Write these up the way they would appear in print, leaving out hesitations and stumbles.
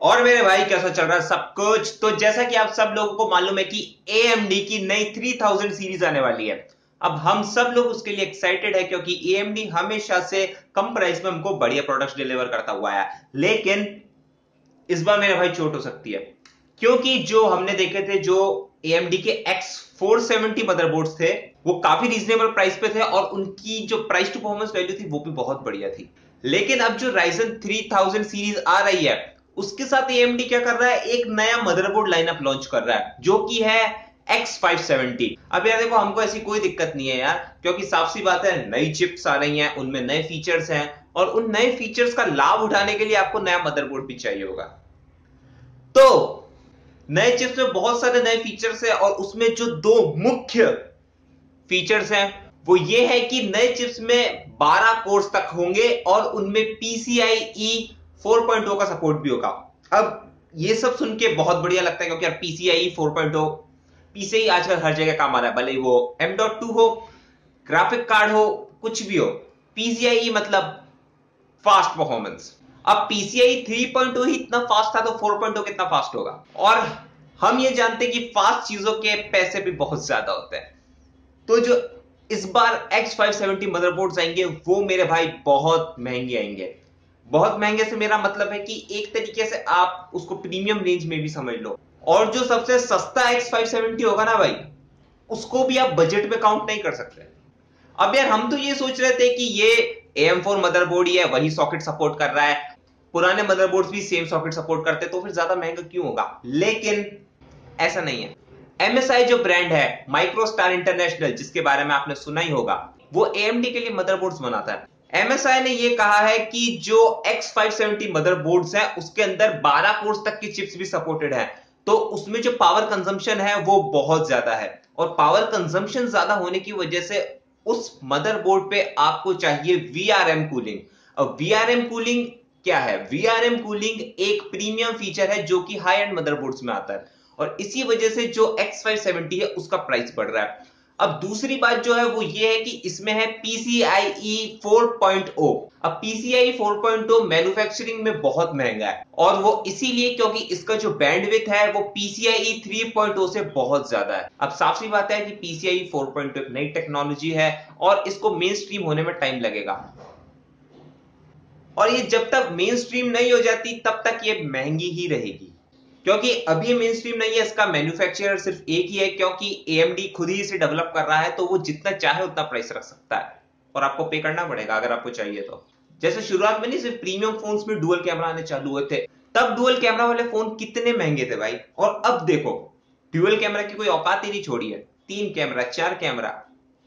और मेरे भाई कैसा चल रहा है सब कुछ। तो जैसा कि आप सब लोगों को मालूम है कि AMD की नई 3000 सीरीज आने वाली है। अब हम सब लोग उसके लिए एक्साइटेड है क्योंकि AMD हमेशा से कम प्राइस में हमको बढ़िया प्रोडक्ट्स डिलीवर करता हुआ है। लेकिन इस बार मेरे भाई चोट हो सकती है, क्योंकि जो हमने देखे थे जो AMD के X470 मदरबोर्ड्स थे वो काफी रीजनेबल प्राइस पे थे और उनकी जो प्राइस टू परफॉर्मेंस वैल्यू थी वो भी बहुत बढ़िया थी। लेकिन अब जो Ryzen 3000 सीरीज आ रही है उसके साथ AMD क्या कर रहा है, एक नया मदरबोर्ड लाइनअप लॉन्च कर रहा है जो कि है X570। अब यार देखो, हमको ऐसी कोई दिक्कत नहीं है यार, क्योंकि साफ सी बात है नई चिप्स आ रही हैं, उनमें नए फीचर्स हैं और उन नए फीचर्स का लाभ उठाने के लिए आपको नया मदरबोर्ड भी चाहिए होगा। तो नए चिप्स में बहुत सारे नए फीचर्स हैं और उसमें जो दो मुख्य फीचर्स हैं वो ये है कि नए चिप्स में 12 कोर्स तक होंगे और उनमें PCIe 4.0 का सपोर्ट भी होगा। अब ये सब सुन के बहुत बढ़िया लगता है क्योंकि यार PCIe 4.0 PCIe आजकल हर जगह काम आ रहा है, भले वो M.2 हो, ग्राफिक कार्ड हो, कुछ भी हो, PCIe मतलब फास्ट परफॉर्मेंस। अब PCIe 3.0 ही इतना फास्ट था तो 4.0 कितना फास्ट होगा। और हम ये जानते हैं कि फास्ट चीजों के पैसे भी बहुत ज्यादा होते हैं। तो जो इस बार X570 मदरबोर्ड्स आएंगे वो मेरे भाई बहुत महंगे आएंगे। बहुत महंगे से मेरा मतलब है कि एक तरीके से आप उसको प्रीमियम रेंज में भी समझ लो। और जो सबसे सस्ता X570 होगा ना भाई, उसको भी आप बजट में काउंट नहीं कर सकते। अब यार हम तो ये सोच रहे थे कि ये AM4 मदरबोर्ड ही है, वही सॉकेट सपोर्ट कर रहा है, पुराने मदरबोर्ड्स भी सेम सॉकेट सपोर्ट करते, तो फिर ज्यादा महंगा क्यों होगा। लेकिन ऐसा नहीं है। MSI जो ब्रांड है, माइक्रो स्टार इंटरनेशनल, जिसके बारे में आपने सुना ही होगा, वो AMD के लिए मदरबोर्ड्स बनाता है। MSI ने ये कहा है कि जो X570 मदरबोर्ड्स हैं उसके अंदर 12 कोर्स तक की चिप्स भी सपोर्टेड है, तो उसमें जो पावर कंजम्पशन है वो बहुत ज्यादा है। और पावर कंजम्पशन ज्यादा होने की वजह से उस मदरबोर्ड पे आपको चाहिए VRM कूलिंग। अब VRM कूलिंग क्या है? VRM कूलिंग एक प्रीमियम फीचर है जो कि हाई एंड मदरबोर्ड्स में आता है और इसी वजह से जो X570 है उसका प्राइस बढ़ रहा है। अब दूसरी बात जो है वो ये है कि इसमें है PCIe 4.0। अब PCIe 4.0 मैन्युफैक्चरिंग में बहुत महंगा है और वो इसीलिए क्योंकि इसका जो बैंडविड्थ है वो PCIe 3.0 से बहुत ज्यादा है। अब साफ सी बात है कि PCIe 4.0 एक नई टेक्नोलॉजी है और इसको मेन स्ट्रीम होने में टाइम लगेगा और ये जब तक मेन स्ट्रीम नहीं हो जाती तब तक ये महंगी ही रहेगी, क्योंकि अभी मेन स्ट्रीम नहीं है। इसका मैन्युफैक्चरर सिर्फ एक ही है क्योंकि AMD खुद ही इसे डेवलप कर रहा है, तो वो जितना चाहे उतना प्राइस रख सकता है और आपको पे करना पड़ेगा अगर आपको चाहिए तो। जैसे शुरुआत में नहीं सिर्फ प्रीमियम फोन्स में डुअल कैमरा आने चालू हुए थे, तब डुअल कैमरा वाले फोन कितने महंगे थे भाई, और अब देखो डुअल कैमरा की कोई औकात ही नहीं छोड़ी है। 3 कैमरा 4 कैमरा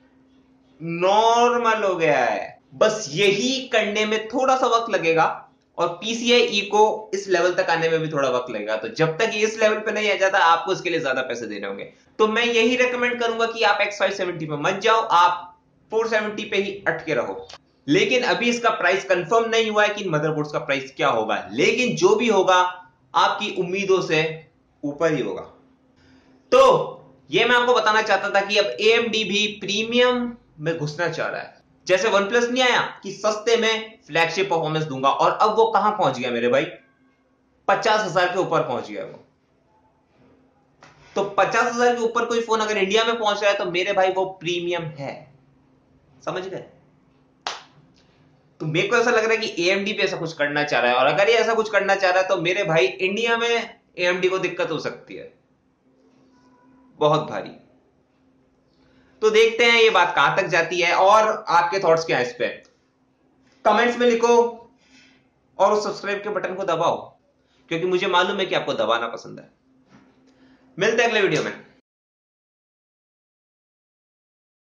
नॉर्मल हो गया है। बस यही करने में थोड़ा सा वक्त लगेगा और PCIe को इस लेवल तक आने में भी थोड़ा वक्त लगेगा। तो जब तक ये इस लेवल पे नहीं आ जाता आपको इसके लिए ज्यादा पैसे देने होंगे। तो मैं यही रेकमेंड करूंगा कि आप X570 पे मत जाओ, आप 470 पे ही अटके रहो। लेकिन अभी इसका प्राइस कंफर्म नहीं हुआ है कि मदरबोर्ड्स का प्राइस क्या होगा, लेकिन जो भी होगा आपकी उम्मीदों से ऊपर ही होगा। तो ये मैं आपको बताना चाहता था कि अब AMD भी प्रीमियम में घुसना चाह रहा है। जैसे OnePlus नहीं आया कि सस्ते में फ्लैगशिप परफॉर्मेंस दूंगा, और अब वो कहां पहुंच गया मेरे भाई, 50,000 के ऊपर पहुंच गया वो। तो 50,000 के ऊपर कोई फोन अगर इंडिया में पहुंच रहा है तो मेरे भाई वो प्रीमियम है, समझ गए। तो मेरे को ऐसा लग रहा है कि AMD भी ऐसा कुछ करना चाह रहा है, और अगर ये ऐसा कुछ करना चाह रहा है तो मेरे भाई इंडिया में AMD को दिक्कत हो सकती है बहुत भारी। तो देखते हैं ये बात कहां तक जाती है और आपके थॉट्स क्या है इस पे, कमेंट्स में लिखो और उस सब्सक्राइब के बटन को दबाओ, क्योंकि मुझे मालूम है कि आपको दबाना पसंद है। मिलते हैं अगले वीडियो में।